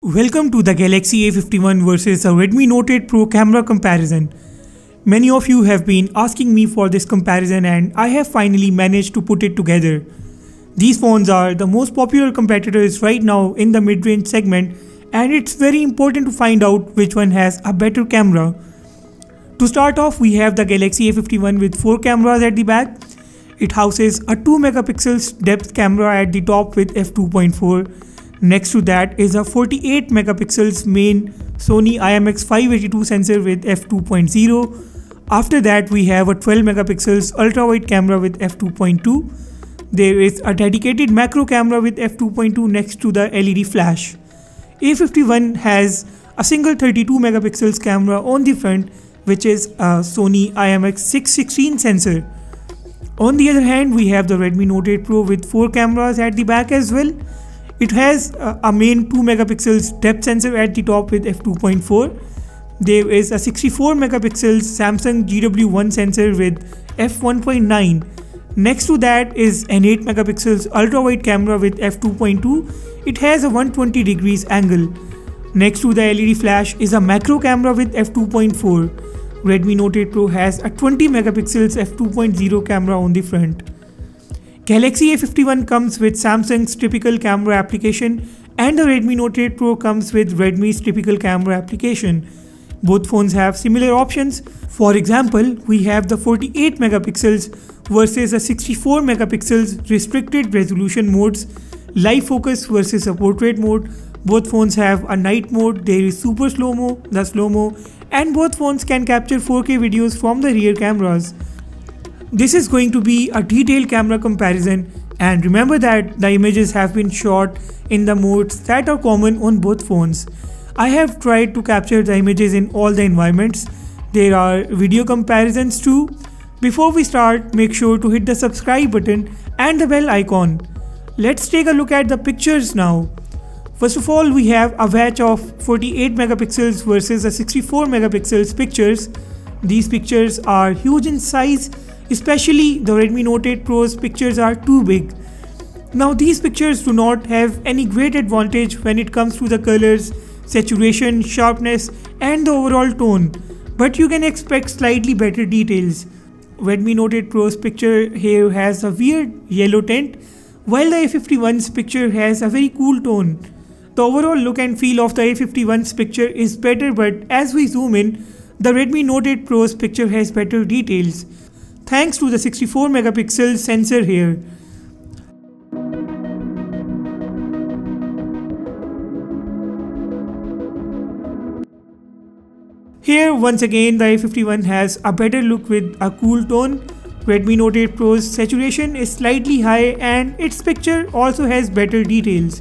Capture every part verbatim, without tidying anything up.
Welcome to the Galaxy A fifty-one versus the Redmi Note eight Pro camera comparison. Many of you have been asking me for this comparison and I have finally managed to put it together. These phones are the most popular competitors right now in the mid-range segment, and it's very important to find out which one has a better camera. To start off, we have the Galaxy A fifty-one with four cameras at the back. It houses a two megapixels depth camera at the top with f two point four. Next to that is a forty-eight megapixels main Sony I M X five eighty-two sensor with f two point zero. After that we have a twelve megapixels ultrawide camera with f two point two. There is a dedicated macro camera with f two point two next to the L E D flash. A fifty-one has a single thirty-two megapixels camera on the front, which is a Sony I M X six sixteen sensor. On the other hand, we have the Redmi Note eight Pro with four cameras at the back as well. It has a main two megapixels depth sensor at the top with f two point four. There is a sixty-four megapixels Samsung G W one sensor with f one point nine. Next to that is an eight megapixels ultra-wide camera with f two point two. It has a one hundred twenty degrees angle. Next to the L E D flash is a macro camera with f two point four. Redmi Note eight Pro has a twenty megapixels f two point zero camera on the front. Galaxy A fifty-one comes with Samsung's typical camera application and the Redmi Note eight Pro comes with Redmi's typical camera application. Both phones have similar options. For example, we have the forty-eight megapixels versus a sixty-four megapixels restricted resolution modes, live focus versus a portrait mode. Both phones have a night mode, there is super slow-mo, the slow-mo, and both phones can capture four K videos from the rear cameras. This is going to be a detailed camera comparison, and remember that the images have been shot in the modes that are common on both phones. I have tried to capture the images in all the environments. There are video comparisons too. Before we start, make sure to hit the subscribe button and the bell icon. Let's take a look at the pictures now. First of all, we have a batch of forty-eight megapixels versus a sixty-four megapixels pictures. These pictures are huge in size. Especially the Redmi Note eight Pro's pictures are too big. Now these pictures do not have any great advantage when it comes to the colors, saturation, sharpness and the overall tone, but you can expect slightly better details. Redmi Note eight Pro's picture here has a weird yellow tint, while the A fifty-one's picture has a very cool tone. The overall look and feel of the A fifty-one's picture is better, but as we zoom in, the Redmi Note eight Pro's picture has better details, thanks to the sixty-four megapixel sensor here. Here once again the A fifty-one has a better look with a cool tone. Redmi Note eight Pro's saturation is slightly high and its picture also has better details.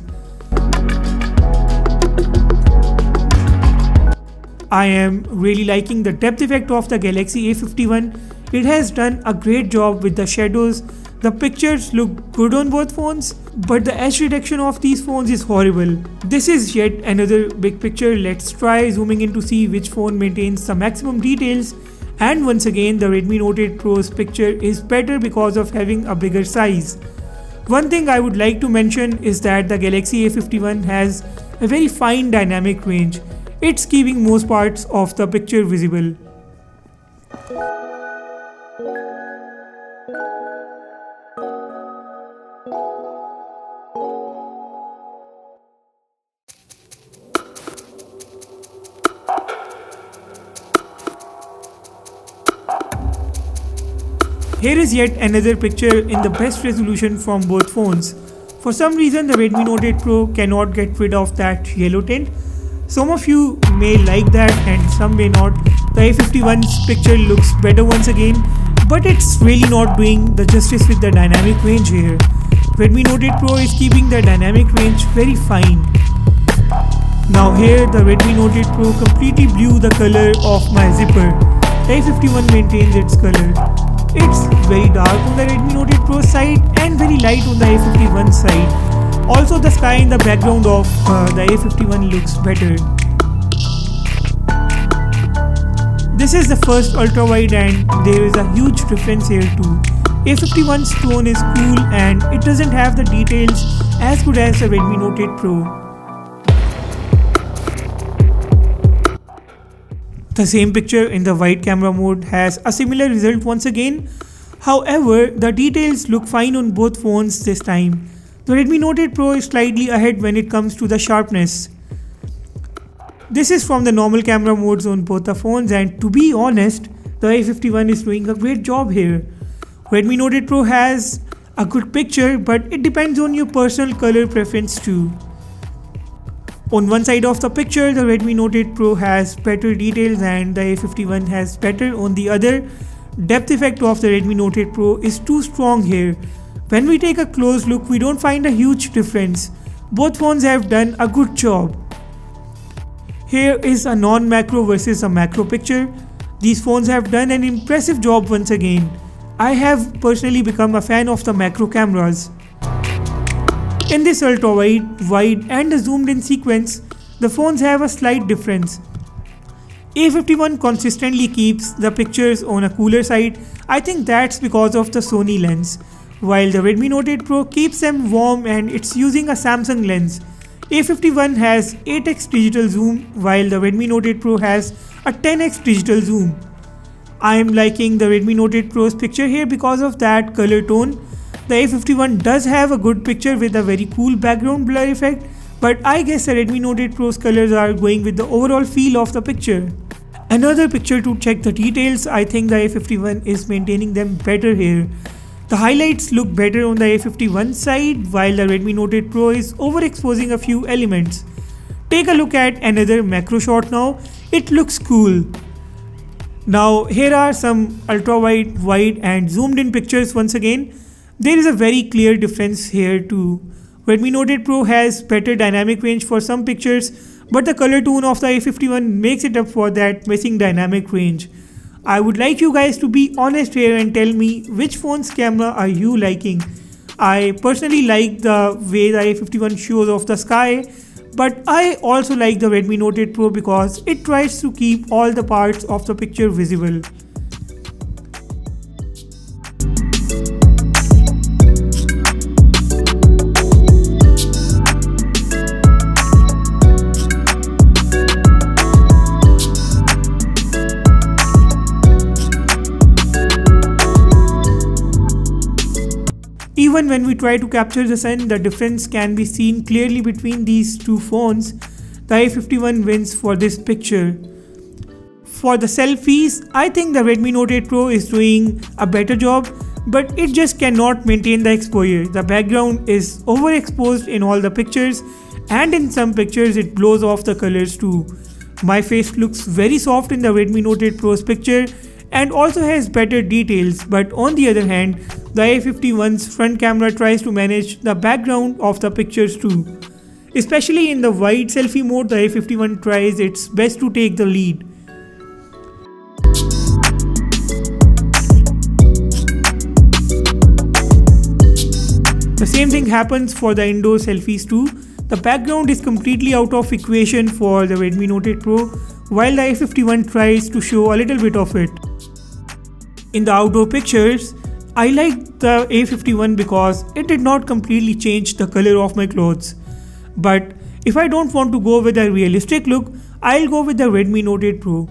I am really liking the depth effect of the Galaxy A fifty-one. It has done a great job with the shadows. The pictures look good on both phones, but the edge detection of these phones is horrible. This is yet another big picture. Let's try zooming in to see which phone maintains the maximum details. And once again, the Redmi Note eight Pro's picture is better because of having a bigger size. One thing I would like to mention is that the Galaxy A fifty-one has a very fine dynamic range. It's keeping most parts of the picture visible. Here is yet another picture in the best resolution from both phones. For some reason the Redmi Note eight Pro cannot get rid of that yellow tint. Some of you may like that and some may not. The A fifty-one's picture looks better once again, but it's really not doing the justice with the dynamic range here. Redmi Note eight Pro is keeping the dynamic range very fine. Now here the Redmi Note eight Pro completely blew the color of my zipper. The A fifty-one maintains its color. It's very dark on the Redmi Note eight Pro side and very light on the A fifty-one side. Also the sky in the background of uh, the A fifty-one looks better. This is the first ultra-wide and there is a huge difference here too. A fifty-one's tone is cool and it doesn't have the details as good as the Redmi Note eight Pro. The same picture in the wide camera mode has a similar result once again. However, the details look fine on both phones this time. The Redmi Note eight Pro is slightly ahead when it comes to the sharpness. This is from the normal camera modes on both the phones, and to be honest, the A fifty-one is doing a great job here. Redmi Note eight Pro has a good picture, but it depends on your personal color preference too. On one side of the picture, the Redmi Note eight Pro has better details and the A fifty-one has better on the other. Depth effect of the Redmi Note eight Pro is too strong here. When we take a close look, we don't find a huge difference. Both phones have done a good job. Here is a non-macro versus a macro picture. These phones have done an impressive job once again. I have personally become a fan of the macro cameras. In this ultra-wide, wide and the zoomed in sequence, the phones have a slight difference. A fifty-one consistently keeps the pictures on a cooler side. I think that's because of the Sony lens, while the Redmi Note eight Pro keeps them warm and it's using a Samsung lens. A fifty-one has eight x digital zoom while the Redmi Note eight Pro has a ten x digital zoom. I am liking the Redmi Note eight Pro's picture here because of that color tone. The A fifty-one does have a good picture with a very cool background blur effect, but I guess the Redmi Note eight Pro's colors are going with the overall feel of the picture. Another picture to check the details, I think the A fifty-one is maintaining them better here. The highlights look better on the A fifty-one side while the Redmi Note eight Pro is overexposing a few elements. Take a look at another macro shot now, it looks cool. Now here are some ultra wide, wide and zoomed in pictures once again. There is a very clear difference here too. Redmi Note eight Pro has better dynamic range for some pictures, but the color tone of the A fifty-one makes it up for that missing dynamic range. I would like you guys to be honest here and tell me which phone's camera are you liking. I personally like the way the A fifty-one shows off the sky, but I also like the Redmi Note eight Pro because it tries to keep all the parts of the picture visible. Even when we try to capture the sun, the difference can be seen clearly between these two phones. The A fifty-one wins for this picture. For the selfies, I think the Redmi Note eight Pro is doing a better job, but it just cannot maintain the exposure. The background is overexposed in all the pictures, and in some pictures it blows off the colors too. My face looks very soft in the Redmi Note eight Pro's picture and also has better details, but on the other hand, the A fifty-one's front camera tries to manage the background of the pictures too. Especially in the wide selfie mode, the A fifty-one tries its best to take the lead. The same thing happens for the indoor selfies too. The background is completely out of equation for the Redmi Note eight Pro, while the A fifty-one tries to show a little bit of it. In the outdoor pictures, I like the A fifty-one because it did not completely change the color of my clothes. But if I don't want to go with a realistic look, I'll go with the Redmi Note eight Pro.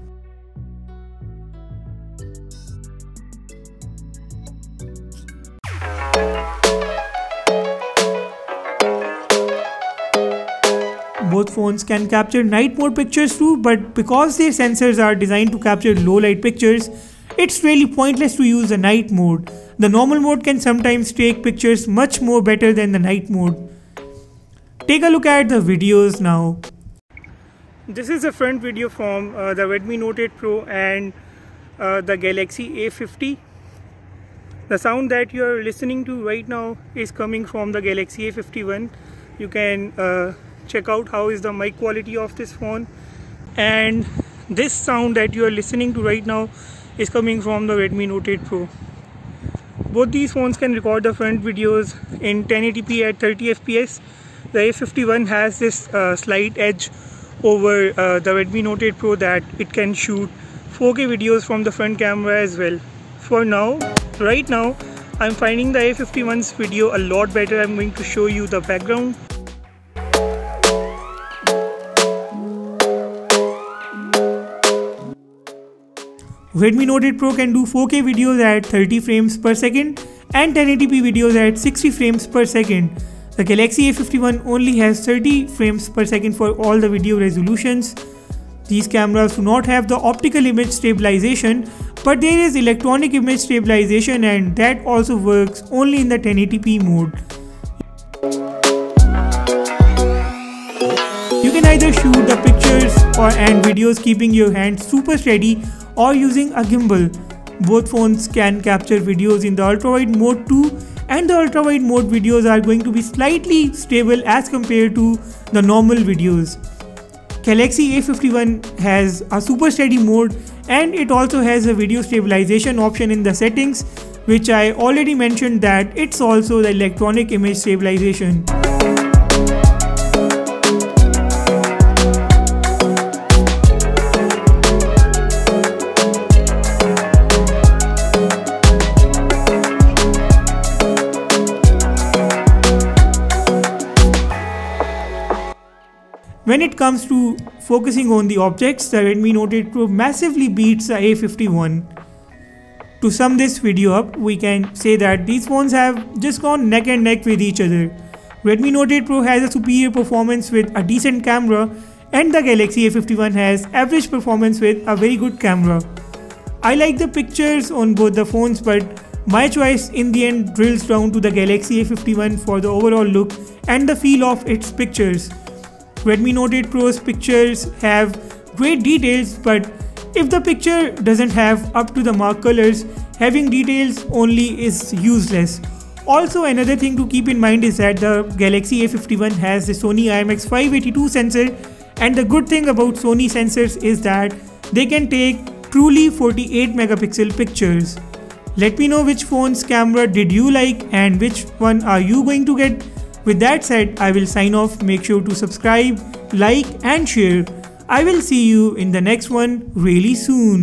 Both phones can capture night mode pictures too, but because their sensors are designed to capture low light pictures, it's really pointless to use the night mode. The normal mode can sometimes take pictures much more better than the night mode. Take a look at the videos now. This is a front video from uh, the Redmi Note eight Pro and uh, the Galaxy A fifty. The sound that you are listening to right now is coming from the Galaxy A fifty-one. You can uh, check out how is the mic quality of this phone, and this sound that you are listening to right now is coming from the Redmi Note eight Pro. Both these phones can record the front videos in ten eighty p at thirty F P S. The A fifty-one has this uh, slight edge over uh, the Redmi Note eight Pro that it can shoot four K videos from the front camera as well. For now, right now, I'm finding the A fifty-one's video a lot better. I'm going to show you the background. Redmi Note eight Pro can do four K videos at thirty frames per second and ten eighty p videos at sixty frames per second. The Galaxy A fifty-one only has thirty frames per second for all the video resolutions. These cameras do not have the optical image stabilization, but there is electronic image stabilization, and that also works only in the ten eighty p mode. You can either shoot the pictures or and videos keeping your hand super steady or using a gimbal. Both phones can capture videos in the ultrawide mode too, and the ultrawide mode videos are going to be slightly stable as compared to the normal videos. Galaxy A fifty-one has a super steady mode, and it also has a video stabilization option in the settings, which I already mentioned that it's also the electronic image stabilization. When it comes to focusing on the objects, the Redmi Note eight Pro massively beats the A fifty-one. To sum this video up, we can say that these phones have just gone neck and neck with each other. Redmi Note eight Pro has a superior performance with a decent camera, and the Galaxy A fifty-one has average performance with a very good camera. I like the pictures on both the phones, but my choice in the end drills down to the Galaxy A fifty-one for the overall look and the feel of its pictures. Redmi Note eight Pro's pictures have great details, but if the picture doesn't have up to the mark colors, having details only is useless. Also, another thing to keep in mind is that the Galaxy A fifty-one has the Sony I M X five eighty-two sensor, and the good thing about Sony sensors is that they can take truly forty-eight megapixel pictures. Let me know which phone's camera did you like and which one are you going to get. With that said, I will sign off. Make sure to subscribe, like and share. I will see you in the next one really soon.